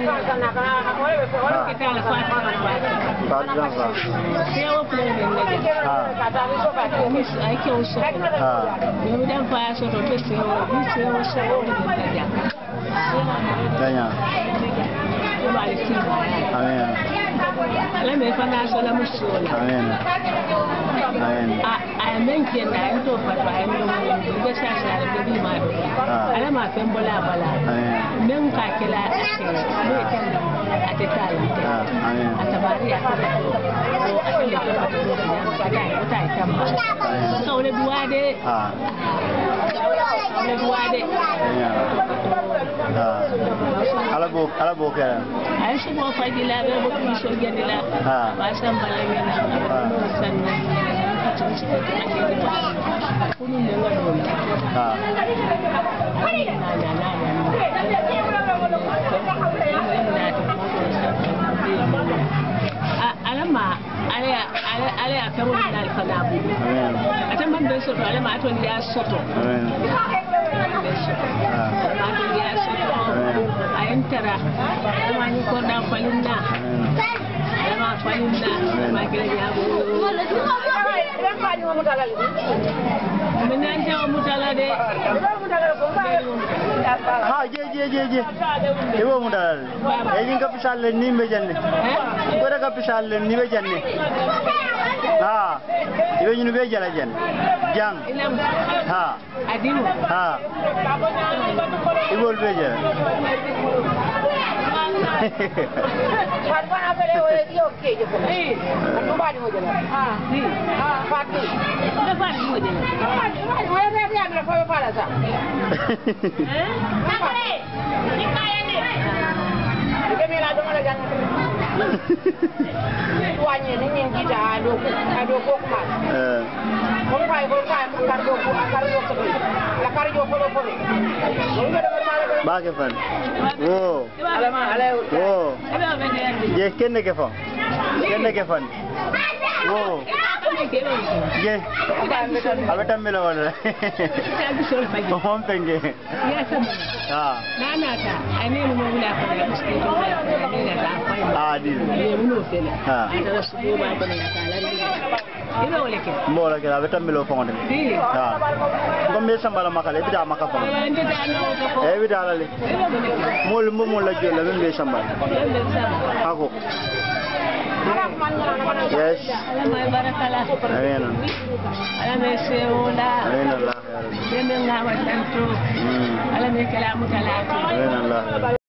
ala bo kala ay su mo fay di la be bo ko so gedi la ba sam balenge na sanna kunu ne ngado alama ala akamu na alfanabu atamban be soto alama ato ya soto ayantara alama ni ko da falinna alama falinna ma gele ya go menante o mutala de ha je ewo mutala e din ka pisal ni be janne ko da ka pisal ni be janne ha ibe ñu be jala jan jang ha adimu ha ibol be jala Parvana pele o dio ke je ko no bari mo jela si fatu da bari mo jela mo ya be ya ko fala sa pare ni kaya ne ke me la do mala jan wanye ni ngi kita ado ko kuma ko fay ko kar do ko la kar jo ko ba ke fan wo je kenne ke fan wo je abetam melo wala hom penge ha nana ta ani mo wala ko ya musti ko ya ta fa di no fele ha ta su ba ko ya ta la ina wala ke mo la ke abetam melo fonde ha ngombe sambala makale bida makafa e bida la le mo la jola be sambala ako yes alamai barakala amina alamai seola amina allah ya rabbi deme ngama tanto alamai kalamu talatu amina allah